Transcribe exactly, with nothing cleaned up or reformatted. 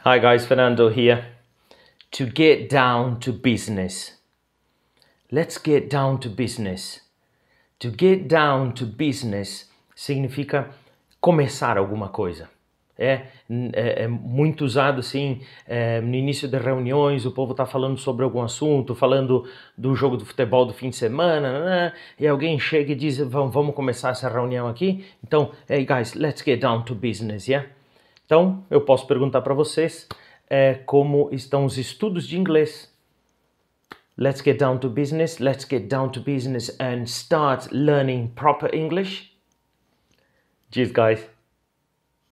Hi guys, Fernando here. To get down to business. Let's get down to business. To get down to business significa começar alguma coisa. É, é, é muito usado assim, é, no início de reuniões, o povo está falando sobre algum assunto, falando do jogo do futebol do fim de semana, né, e alguém chega e diz, vamos, vamos começar essa reunião aqui? Então, hey guys, let's get down to business, yeah? Então, eu posso perguntar para vocês é, como estão os estudos de inglês. Let's get down to business, let's get down to business and start learning proper English. Cheers, guys.